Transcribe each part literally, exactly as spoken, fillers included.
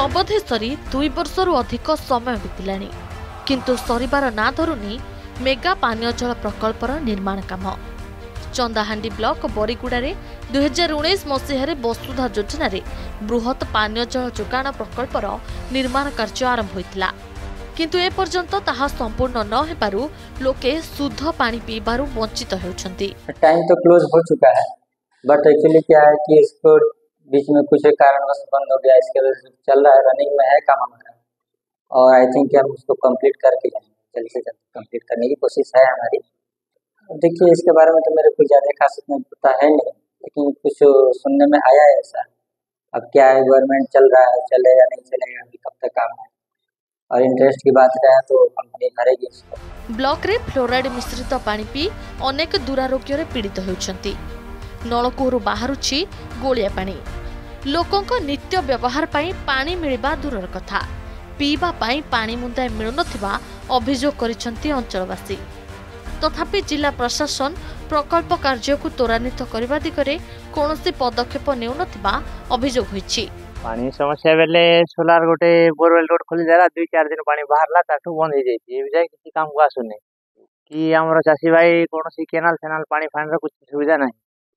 अवधि सरी दुई वर्षरु अधिक समय बीतिलाणी किंतु सरिबार ना धरुनी मेगा पानीय जल प्रकल्पर निर्माण काम। चंदाहांडी ब्लॉक बरीगुड़े दुई हजार उन्नीस मसीह वसुधा योजन बृहत पानीय जल जोगाण प्रकल्पर निर्माण कार्य आरंभ होता किंतु ए पर्यंत ताहा संपूर्ण न हेबारु लोके शुद्ध पानी पीबारु वंचित होउछंती। टाइम तो क्लोज हो चुका है बट एक्चुअली क्या है कि इसको बीच में कुछ कारणवश बंद हो गया। इसके वजह से चल रहा है, रनिंग में है काम हमारा और आई थिंक हम उसको कंप्लीट करके जाएंगे, जल्द से जल्द कंप्लीट करने की कोशिश है हमारी। देखिए इसके बारे में तो मेरे को ज़्यादा खास इतना पता है नहीं, लेकिन कुछ सुनने में आया है ऐसा। अब क्या है, गवर्नमेंट चल रहा है, चलेगा नहीं चलेगा अभी कब तक काम है, और इंटरेस्ट की बात रहा तो कंपनी करेगी इसको। ब्लॉक रे फ्लोराइड मिश्रित पानी पी अनेक दुरारोग्य रे पीड़ित होउछंती। नलकूहरु बाहरुछि गोलिया पानी। लोकंक नित्य व्यवहार पाई पानी मिलिबा दूरर कथा, पीबा पाई पानी मुंदाए मिलुनथिबा अभियोग करिसंती अंचलवासी। तथापि जिला प्रशासन प्रकल्प कार्य को त्वरान्वित करबा दिगरे कोनोसी पदक्षेप नेउनथिबा अभियोग होइछि। पानी समस्या बेले सोलार गोटे बोरवेल रोड खोली देला, दुई चार दिन पानी बाहरला ताठू बंद हो जाइछि। ए जाय किसी काम को आसुने कि हमर चासी भाई कोनोसी केनाल फेनाल पानी फान रो कुछ सुविधा नाही।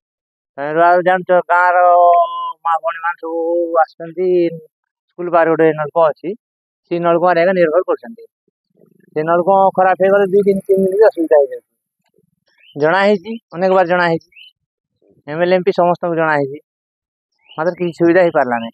तमेरो जान तो गाँव रो मां बणी मान सब आसंती स्कूल बार गोटे नलको अछि, सी नलको रे निर्भर करछंती। से नलको खराब हे गले दुई दिन तीन दिन असुविधा हो जाइछि। जना हेछि अनेक बार जना हेछि, एमएलए एमपी समस्त को जना हेछि, मात्र कि सुविधा ही पारला नै।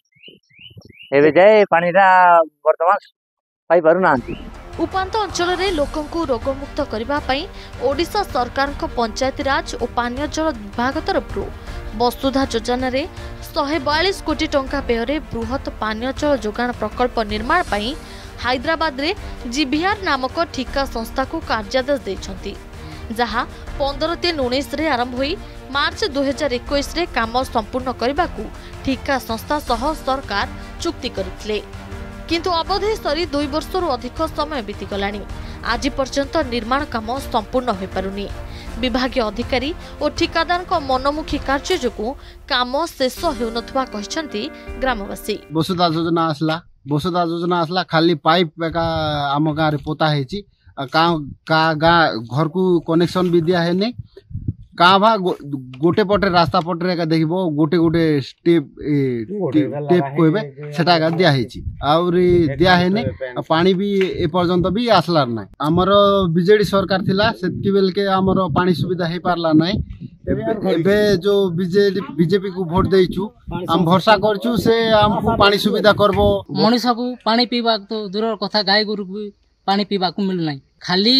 एबे जाय पानीरा वर्तमान पाई पारु नांती। उपांत अंचल रे लोकंकु रोगमुक्त करिबा पई ओडिशा सरकार को पंचायती राज और पानीय जल विभाग तरफ वसुधा योजन रे एक सौ बयालीस कोटी टंका व्यय बृहत पानीय जल जोगाण प्रकल्प निर्माण पई हैदराबाद रे जीभीआर नामक ठिका संस्था को कार्यादेश दैछंती, जहा पंद्रह तीन उन्नीस रे आरंभ होई मार्च दो हजार इक्कीस रे काम संपूर्ण करबाकू ठिका संस्था सह सरकार चुक्ति करथिले। किंतु अवधि सरी दुई वर्षरु अधिक समय बीती गलानी, आज पर्यंत निर्माण काम संपूर्ण होई पारुनी। विभागीय अधिकारी और ठिकादार को मनमुखी कार्य जोगु काम शेष हेउनथवा कहिसंती ग्रामवासी। वसुधा योजना आसला वसुधा योजना आसला खाली पाइप का आम गाँव रे पोता हेची, का घर को कनेक्शन भी दिया है नहीं। का भा गो, गोटे पटे रास्ता पटे का देखिबो गोटे गोटे स्टेप टेप कहबे सेटा का दिया हेची और दिया है नहीं। पानी भी ए पर्यंत भी आसला ना। हमर बीजेडी सरकार थिला सेतकी बेल के हमर पानी सुविधा हे पारला नाही। एबे जो बीजेडी बीजेपी को वोट देइछु हम भरोसा करछु से हमको पानी सुविधा करबो। मनीष को पानी पीबा तो दूर कथा, गाय गोरु को पानी पीबा को मिल नाही। खाली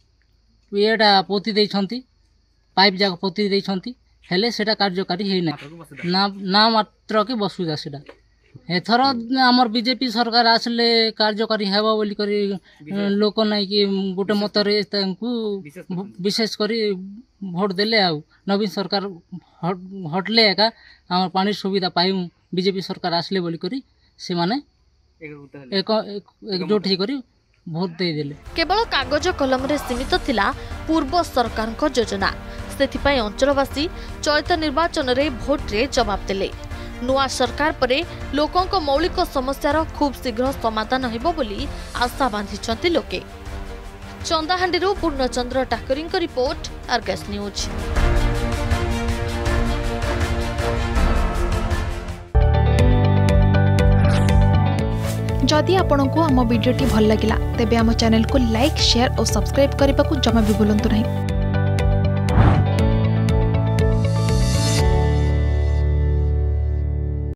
एटा पोती देइछंती, पाइप जाक पोती देइछंती, हेले सेटा कार्यकारी हे ना ना ना मात्र के वसुधा सेटा। एथर हमर बीजेपी सरकार आसले कार्यकारी हेबा बोली करी लोक नै कि गोटे मतरे तांकू विशेष करी भोट देले। आ नवीन सरकार हटले एका हमर पानी सुविधा पाइम बीजेपी सरकार आसले बोली करी से माने एक एकजुट हे करी भोट दे देले। केवल कागज कलम रे सीमित थिला पूर्व सरकार को योजना, सेथिपाई अंचलवासी चलित निर्वाचन रे भोट रे जवाब देले। नुआ सरकार परे लोकों को मौलिक समस्यार खूब शीघ्र समाधान हेबो बोली आशा बांधिछंती लोके। चंदाहांडीरू पूर्णचंद्र टाकरी को रिपोर्ट, आर्गस न्यूज। जदि आपंक आम भिडी भल लगा तेब आम चैनल को लाइक, शेयर और सब्सक्राइब करने को जमा भी भूलु नहीं।